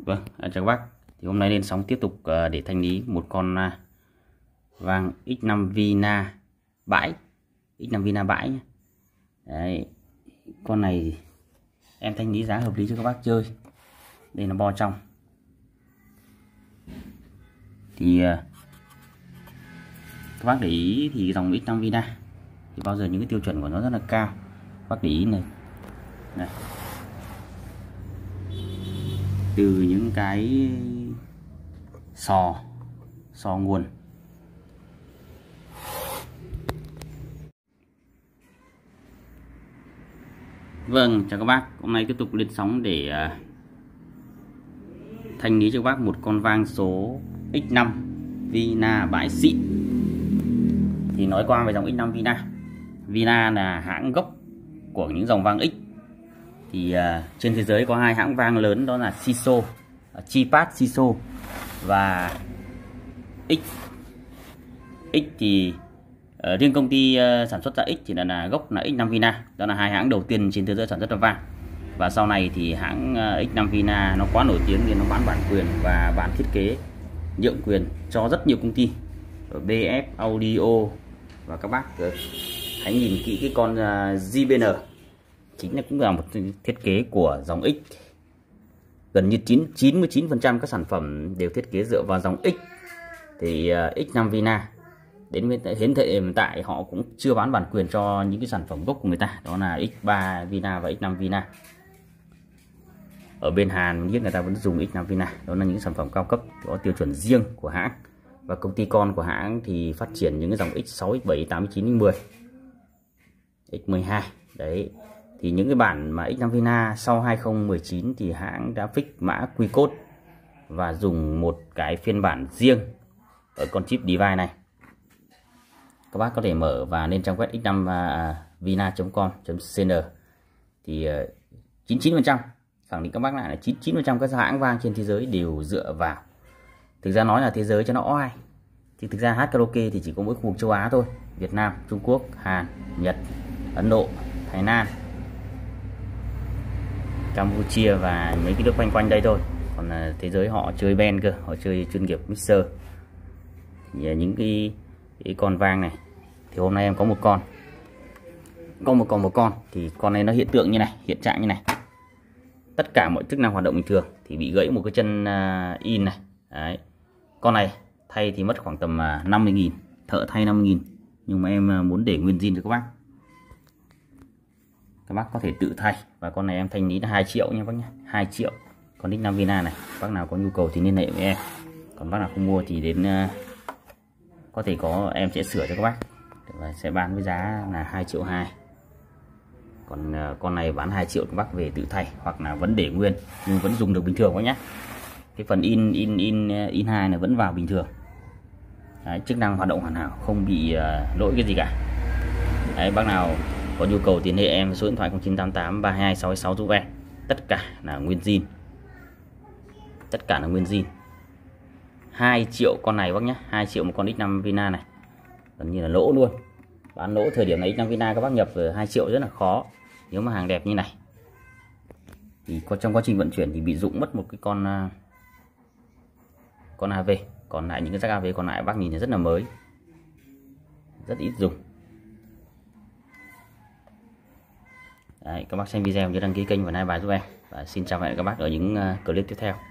Vâng, chào các bác. Thì hôm nay lên sóng tiếp tục để thanh lý một con vàng X5 Vina bãi, X5 Vina bãi nhé. Đấy, con này em thanh lý giá hợp lý cho các bác chơi. Đây là bo trong. Thì các bác để ý thì dòng X5 Vina thì bao giờ những cái tiêu chuẩn của nó rất là cao. Các bác để ý này, này. Từ những cái sò nguồn, vâng, chào các bác. Hôm nay tiếp tục lên sóng để thanh lý cho các bác một con vang số X5 Vina bãi xịn. Thì nói qua về dòng X5 Vina. Vina là hãng gốc của những dòng vang X. Thì trên thế giới có hai hãng vang lớn, đó là Shiso, Chipat Shiso và X. X thì riêng công ty sản xuất ra X thì là gốc là X5 Vina. Đó là hai hãng đầu tiên trên thế giới sản xuất ra vang. Và sau này thì hãng X5 Vina nó quá nổi tiếng nên nó bán bản quyền và bản thiết kế nhượng quyền cho rất nhiều công ty, BF Audio. Và các bác hãy nhìn kỹ cái con JBN, chính là cũng là một thiết kế của dòng X. Gần như 99% các sản phẩm đều thiết kế dựa vào dòng X. Thì X5 Vina đến hiện tại họ cũng chưa bán bản quyền cho những cái sản phẩm gốc của người ta, đó là X3 Vina và X5 Vina. Ở bên Hàn biết người ta vẫn dùng X5 Vina, đó là những sản phẩm cao cấp có tiêu chuẩn riêng của hãng. Và công ty con của hãng thì phát triển những cái dòng X6, X7, X8, X9, X10, X12 đấy. Thì những cái bản mà X5 Vina sau 2019 thì hãng đã fix mã quy code và dùng một cái phiên bản riêng ở con chip device này. Các bác có thể mở và lên trang web x5vina.com.cn thì 99% khẳng định các bác lại là 99% các hãng vang trên thế giới đều dựa vào. Thực ra nói là thế giới cho nó oai, thì thực ra hát karaoke thì chỉ có mỗi khu vực châu Á thôi: Việt Nam, Trung Quốc, Hàn, Nhật, Ấn Độ, Thái Lan, Campuchia và mấy cái nước quanh quanh đây thôi. Còn thế giới họ chơi band cơ, họ chơi chuyên nghiệp mixer. Thì những cái con vang này thì hôm nay em có một con, thì con này nó hiện tượng như này, hiện trạng như này. Tất cả mọi chức năng hoạt động bình thường thì bị gãy một cái chân in này. Đấy. Con này thay thì mất khoảng tầm 50.000, thợ thay 50.000, nhưng mà em muốn để nguyên zin cho các bác có thể tự thay. Và con này em thanh lý là 2 triệu nha bác nhé, 2 triệu. Con X5 Vina này, bác nào có nhu cầu thì liên hệ với em, còn bác nào không mua thì đến có thể có em sẽ sửa cho các bác và sẽ bán với giá là 2,2 triệu. Còn con này bán 2 triệu các bác về tự thay, hoặc là vẫn để nguyên nhưng vẫn dùng được bình thường quá nhé. Cái phần in 2 này vẫn vào bình thường. Đấy, chức năng hoạt động hoàn hảo, không bị lỗi cái gì cả. Đấy, bác nào có nhu cầu liên hệ em số điện thoại 0988 322 626 giúp em. Tất cả là nguyên zin, tất cả là nguyên zin. 2 triệu con này bác nhé, 2 triệu một con X5 Vina này, gần như là lỗ luôn. Bán lỗ thời điểm này X5 Vina các bác nhập 2 triệu rất là khó. Nếu mà hàng đẹp như này thì trong quá trình vận chuyển thì bị rụng mất một cái con AV. Còn lại những cái rác AV còn lại bác nhìn thấy rất là mới, rất ít dùng. Đấy, các bác xem video nhớ đăng ký kênh và like bài giúp em. Và xin chào và hẹn gặp các bác ở những clip tiếp theo.